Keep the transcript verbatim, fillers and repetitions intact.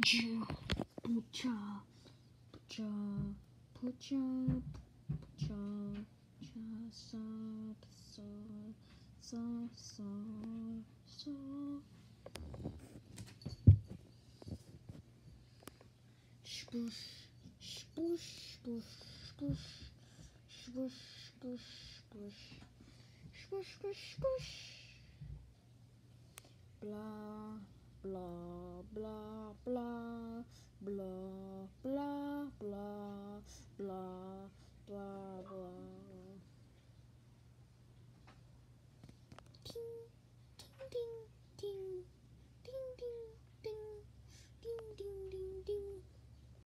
pucha, pucha, pucha, pucha, cha, sa, sa, sa, sa, sa. Spush, spush, spush, spush, spush, spush, spush, spush, spush, spush. Blah, blah, blah, blah, blah, blah, blah, blah, blah.